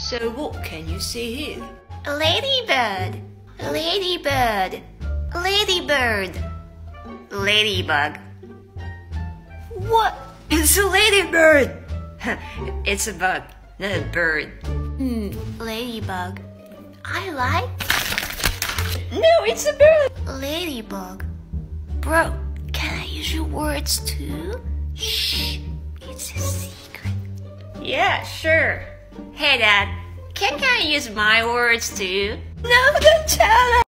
So what can you see here? A ladybird. A ladybird. A ladybird. Ladybug. What? It's a ladybird! It's a bug, not a bird. Ladybug. I like. No, it's a bird! Ladybug. Bro, can I use your words too? Shh, it's a secret. Yeah, sure. Hey Dad, can I use my words too? No, don't tell her!